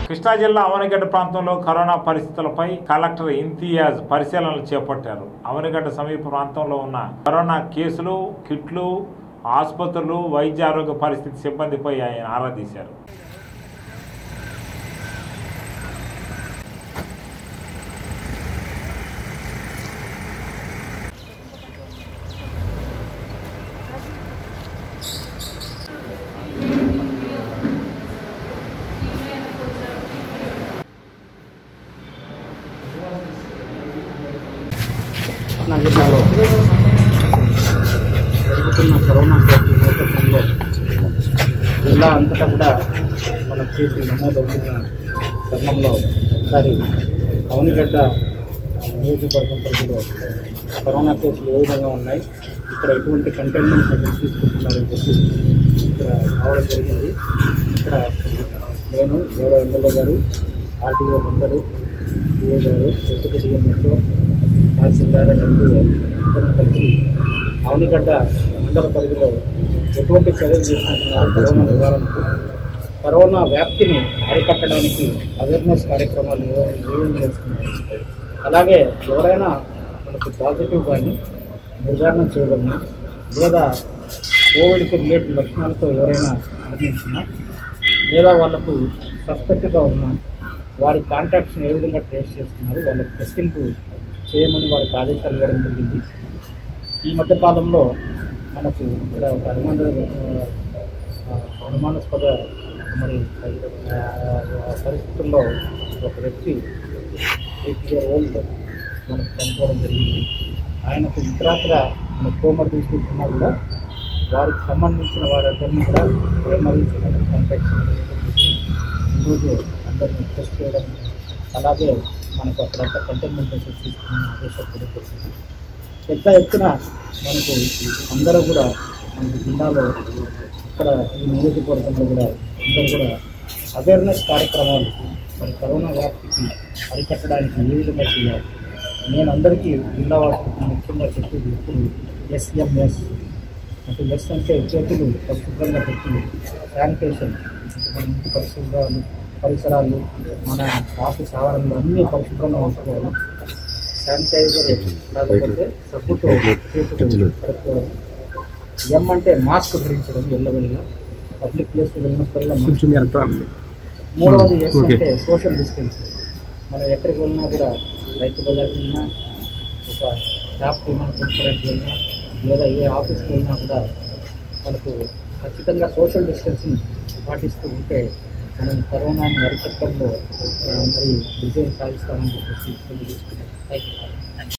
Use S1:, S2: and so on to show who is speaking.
S1: కృష్ణా జిల్లా అవనిగడ్డ ప్రాంతంలో కరోనా పరిస్థితులపై కలెక్టర్ ఇంతియాజ్ పరిశీలనలు చేపట్టారు. అవనిగడ్డ సమీప ప్రాంతంలో ఉన్న కరోనా కేసులు, కిట్లు, ఆసుపత్రులు, వైద్య ఆరోగ్య పరిస్థితి సిబ్బందిపై ఆయన ఆరా తీశారు.
S2: జిల్లాలో జరుగుతున్న కరోనా నేపథ్యంలో జిల్లా అంతటా కూడా మన కేసులు నమోదవుతున్న క్రమంలో ఒకసారి అవనిగడ్డ నియోజకవర్గం పరిధిలో కరోనా కేసులు ఏ విధంగా ఉన్నాయి, ఇక్కడ ఎటువంటి కంటైన్మెంట్ మెజర్స్ తీసుకుంటున్నారని చెప్పి ఇక్కడ రావడం జరిగింది. ఇక్కడ నేను గౌరవ ఎమ్మెల్యే గారు, ఆర్టీఓ అందరూ, డిఓ గారు, డిప్యూటీ డిఎంఎస్ఓ, తహసీల్దార్ అందరూ కలిసి అవనిగడ్డ మండల పరిధిలో ఎటువంటి చర్యలు తీసుకుంటున్నారు కరోనా నివారణకు, కరోనా వ్యాప్తిని అరికట్టడానికి అవేర్నెస్ కార్యక్రమాలు ఏమేమి చేస్తున్నారు, అలాగే ఎవరైనా మనకు పాజిటివ్ కానీ నిర్ధారణ చేయగలనా లేదా కోవిడ్కి రిలేటెడ్ లక్షణాలతో ఎవరైనా మరణించినా లేదా వాళ్ళకు సస్పెక్ట్గా ఉన్నా వారి కాంటాక్ట్స్ని ఏ విధంగా ట్రేస్ చేస్తున్నారు, వాళ్ళకి టెస్టింగ్ చేయమని వారికి ఆదేశాలు ఇవ్వడం జరిగింది. ఈ మధ్య కాలంలో మనకు ఇక్కడ ఒక అనుమానాస్పద మరి పరిస్థితుల్లో ఒక వ్యక్తి 8 years old మనకు చనిపోవడం జరిగింది. ఆయనకు ఇతరత్ర మన కోమర్బిడిటీస్ ఉన్నా కూడా వారికి సంబంధించిన వారందరినీ కూడా ప్రైమరీ కాంటాక్ట్స్ ఈరోజు అందరినీ టెస్ట్ చేయడం, అలాగే మనకు అక్కడంతా కంటైన్మెంట్ మెజర్స్ తీసుకున్న ఆదేశాలు తెలియజేస్తుంది. పెద్ద ఎత్తున మనకు అందరూ కూడా మనకు జిల్లాలో ఇక్కడ ఈ నియోజకవర్గంలో కూడా అందరూ కూడా అవేర్నెస్ కార్యక్రమాలు మరి కరోనా వ్యాప్తికి అరికట్టడానికి ఏ విధంగా చేయాలి, నేను అందరికీ జిల్లా వారికి ముఖ్యంగా చెప్పేది ఇప్పుడు SMS అంటే ఎస్ అంటే చేతులు పరిశుభ్రంగా పెట్టి శానిటేషన్, మన ఇంటి పరిసరాలు మన ఆఫీస్ ఆవరణలు అన్నీ పరిశుభ్రంగా ఉంచుకోవాలి, శానిటైజర్ లేకపోతే సబ్బుతో చేతులు కడుక్కోవాలి, ఎం అంటే మాస్క్ ధరించడం ఎల్లవెల్లా పబ్లిక్ ప్లేస్కి వెళ్ళినప్పుడల్లా, మూడవది ఎస్ అంటే సోషల్ డిస్టెన్సింగ్, మనం ఎక్కడికి వెళ్ళినా కూడా రైతు బజార్కి వెళ్ళినా, ఒక షాప్కి మనం కొనుక్కోవడానికి వెళ్ళినా లేదా ఏ ఆఫీస్కి వెళ్ళినా కూడా మనకు ఖచ్చితంగా సోషల్ డిస్టెన్సింగ్ పాటిస్తూ ఉంటే మనం కరోనాను అరికట్టడంలో మరి విజయం సాధిస్తామని చెప్పేసి తీసుకున్నాం. Thank you.